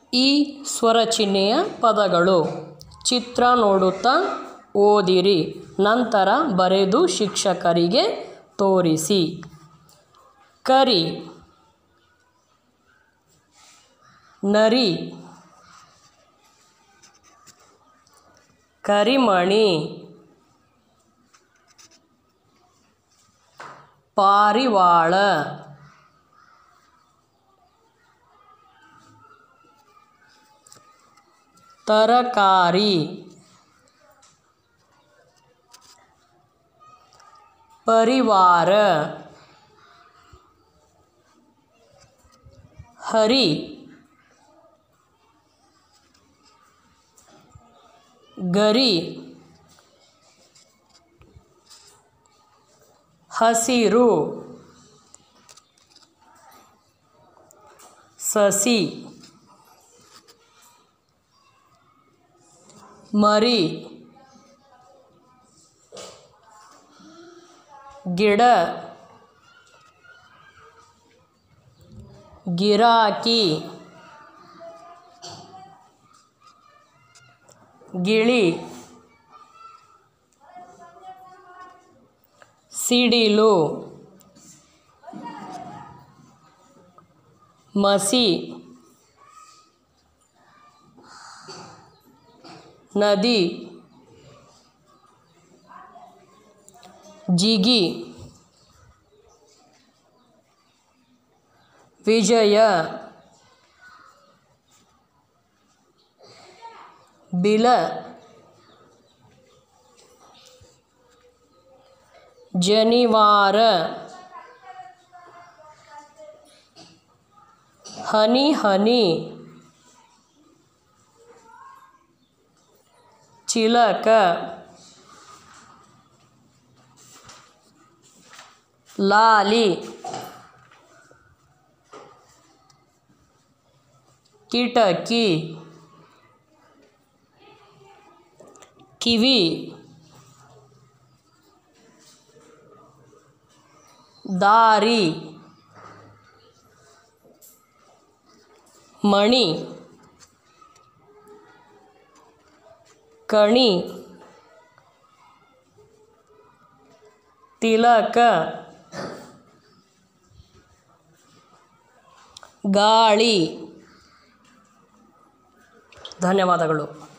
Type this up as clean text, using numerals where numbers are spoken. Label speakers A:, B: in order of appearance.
A: ಈ ಸ್ವರ ಚಿಹ್ನೆಯ ಪದಗಳು. ಚಿತ್ರ ನೋಡುತ್ತಾ ಓದಿರಿ, ನಂತರ ಬರೆದು ಶಿಕ್ಷಕರಿಗೆ ತೋರಿಸಿ. ಕರಿ, ನರಿ, ಕರಿಮಣಿ, ಪಾರಿವಾಳ, ತರಕಾರಿ, ಪರಿವಾರ, ಹರಿ, ಗರಿ, ಹಸಿರು, ಸಸಿ, ಮರಿ, ಗಿಡ, ಗಿರಾಕಿ, ಗಿಳಿ, ಸಿಡಿಲು, ಮಸಿ, ನದಿ, ಜಿಗಿ, ವಿಜಯ, ಬಿಲ, ಜನಿವಾರ, ಹನಿ ಹನಿ, ಚಿಲಕ, ಲಾಲಿ, ಕಿಟಕಿ, ಕಿವಿ, ದಾರಿ, ಮಣಿ, ಕಣಿ, ತಿಲಕ, ಗಾಳಿ. ಧನ್ಯವಾದಗಳು.